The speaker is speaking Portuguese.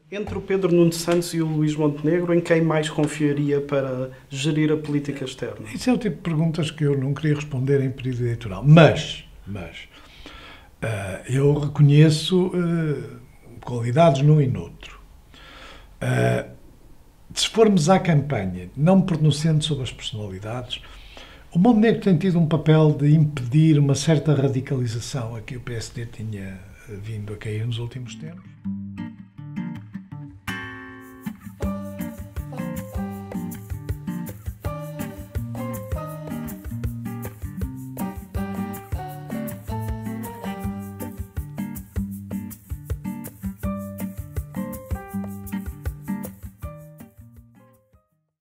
Entre o Pedro Nuno Santos e o Luís Montenegro, em quem mais confiaria para gerir a política externa? Isso é o tipo de perguntas que eu não queria responder em período eleitoral. Mas eu reconheço qualidades num e noutro. Se formos à campanha, não me pronunciando sobre as personalidades, o Montenegro tem tido um papel de impedir uma certa radicalização a que o PSD tinha vindo a cair nos últimos tempos.